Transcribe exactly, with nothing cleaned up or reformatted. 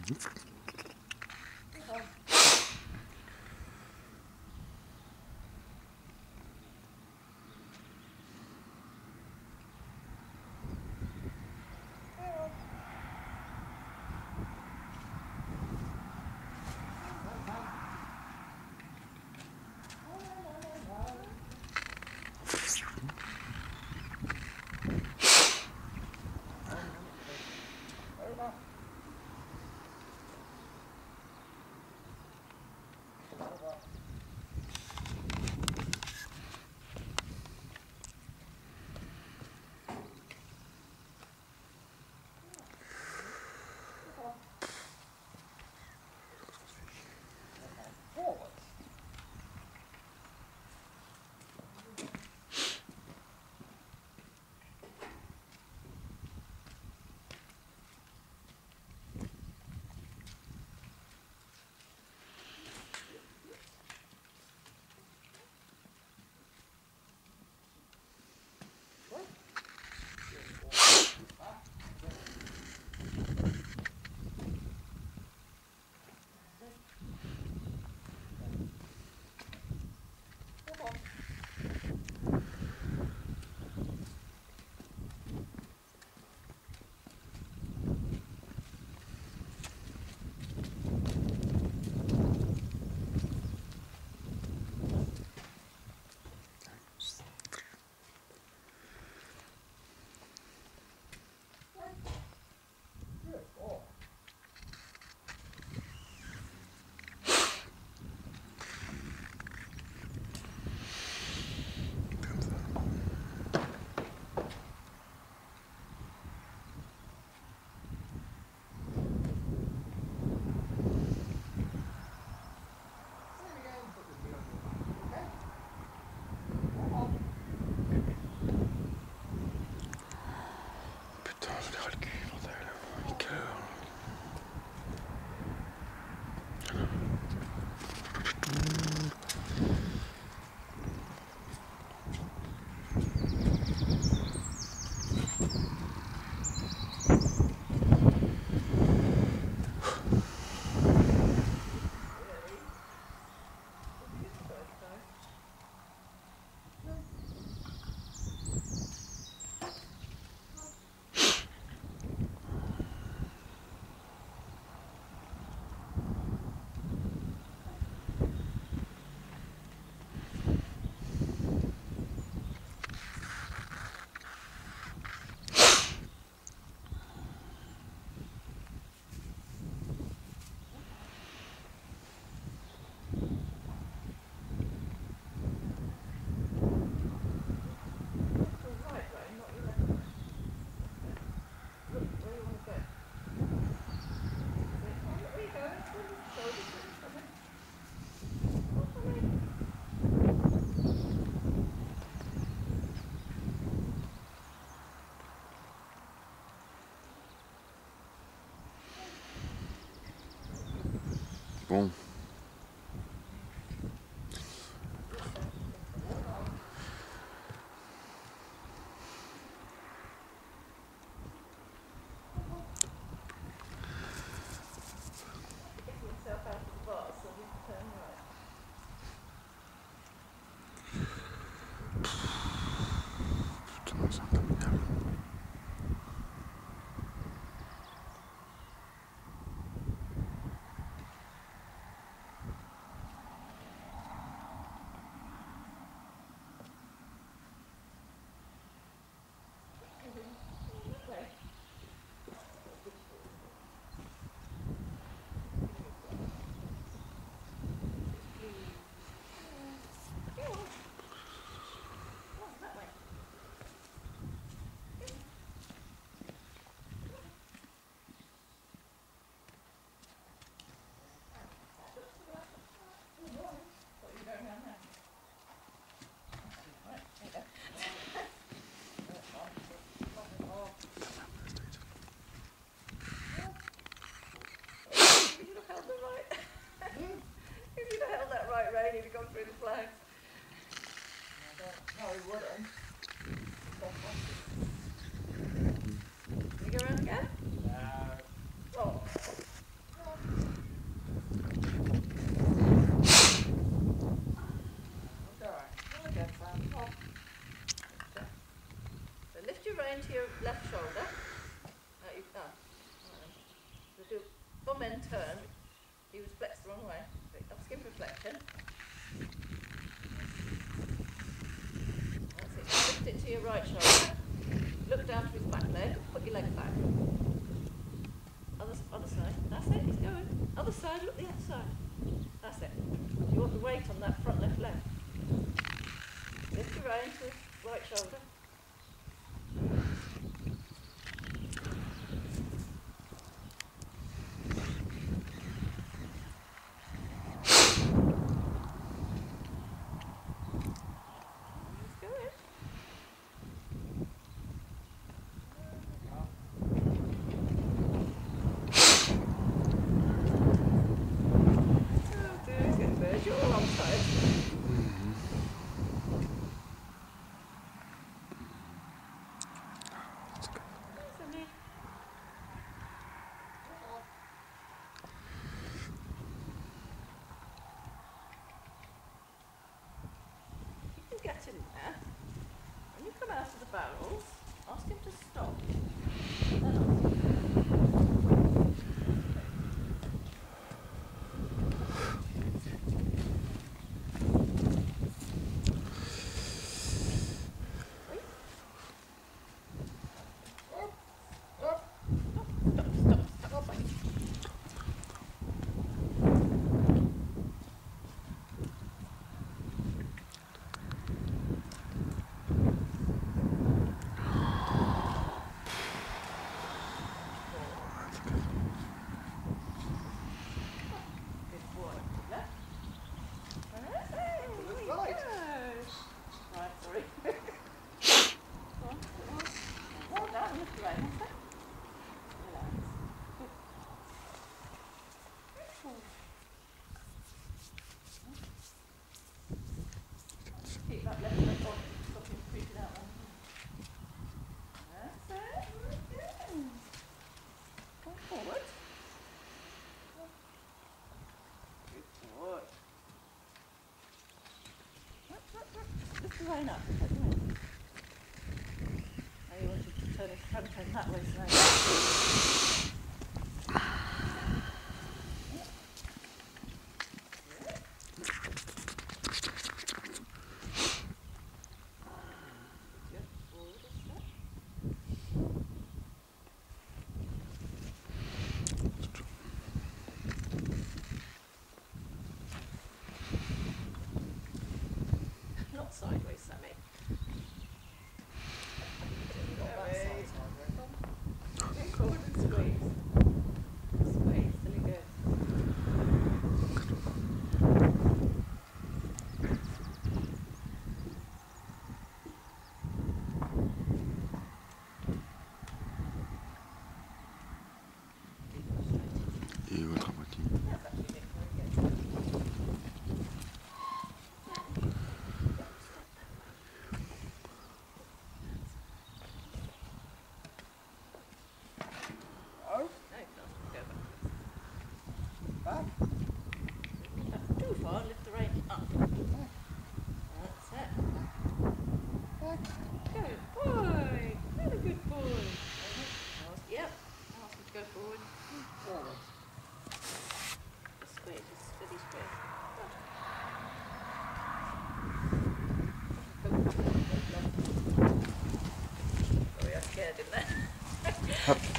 Bon. Putain, c'est interminable. rein to your left shoulder. Uh, you, ah, right. So do bum end turn. He was flexed the wrong way. Up skin reflection. That's it. Lift it to your right shoulder. Look down to his back leg. Put your leg back. Other, other side. That's it. He's going. Other side. Look the other side. That's it. You want the weight on that front left leg. Lift your rein to his right shoulder. Get in there. When you come out of the barrels, ask him to stop. Then keep that left leg on, stop him creeping out. That's it. Come forward. Good boy. Lift the rein up. Now you want to turn his front end that way, so sideways, Sammy. Go forward and squeeze. Squeeze till he goes. Equagility. That's actually very good. Too far, lift the rein up. That's it. Good boy. Very good boy. Yep. Ask him to go forward. Forward. Just squeeze, just steady squeeze. Oh, we are scared in there.